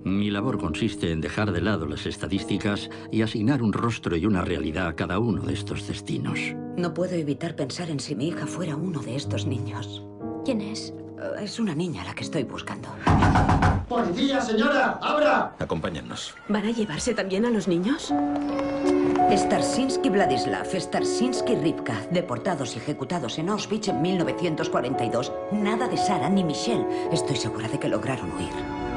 Mi labor consiste en dejar de lado las estadísticas y asignar un rostro y una realidad a cada uno de estos destinos. No puedo evitar pensar en si mi hija fuera uno de estos niños. ¿Quién es? Es una niña la que estoy buscando. ¡Policía, señora! ¡Abra! Acompáñennos. ¿Van a llevarse también a los niños? Starsinski Vladislav, Starsinski Rivka, deportados y ejecutados en Auschwitz en 1942. Nada de Sara ni Michelle. Estoy segura de que lograron huir.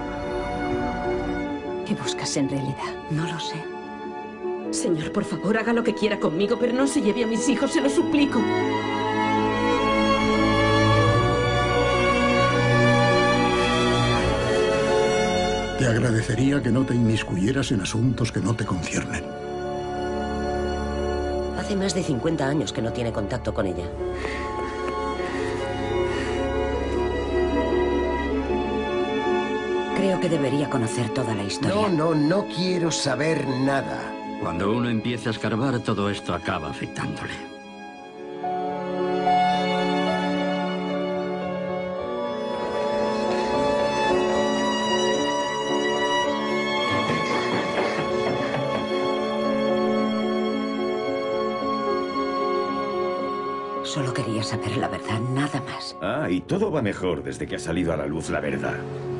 ¿Qué buscas en realidad? No lo sé. Señor, por favor, haga lo que quiera conmigo, pero no se lleve a mis hijos, se lo suplico. Te agradecería que no te inmiscuyeras en asuntos que no te conciernen. Hace más de 50 años que no tiene contacto con ella. Creo que debería conocer toda la historia. No quiero saber nada. Cuando uno empieza a escarbar, todo esto acaba afectándole. Solo quería saber la verdad, nada más. Ah, y todo va mejor desde que ha salido a la luz la verdad.